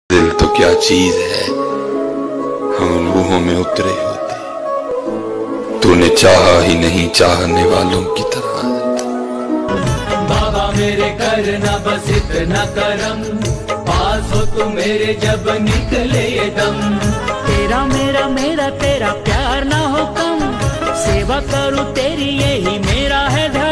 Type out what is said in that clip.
दिल तो क्या चीज है, हम रूहों में उतरे होते, तूने चाहा ही नहीं चाहने वालों की तरह। बाबा मेरे करना बस इतना करम, पास हो तू मेरे जब निकले ये दम। तेरा मेरा मेरा तेरा प्यार ना हो कम, सेवा करूं तेरी यही मेरा है धर्म।